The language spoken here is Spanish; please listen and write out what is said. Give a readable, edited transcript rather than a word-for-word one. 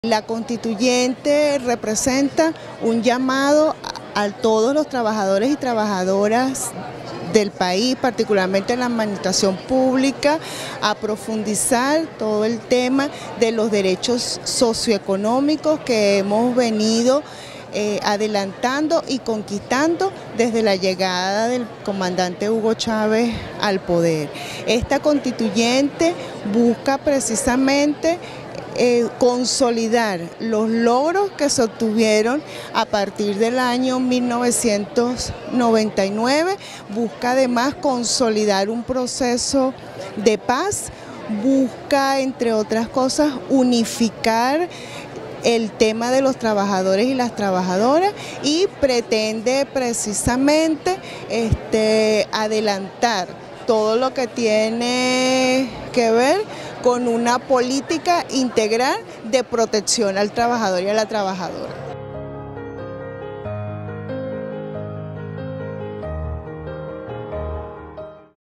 La constituyente representa un llamado a todos los trabajadores y trabajadoras del país, particularmente en la administración pública, a profundizar todo el tema de los derechos socioeconómicos que hemos venido adelantando y conquistando desde la llegada del comandante Hugo Chávez al poder. Esta constituyente busca precisamente consolidar los logros que se obtuvieron a partir del año 1999, busca además consolidar un proceso de paz, busca entre otras cosas unificar el tema de los trabajadores y las trabajadoras y pretende precisamente adelantar todo lo que tiene que ver con una política integral de protección al trabajador y a la trabajadora.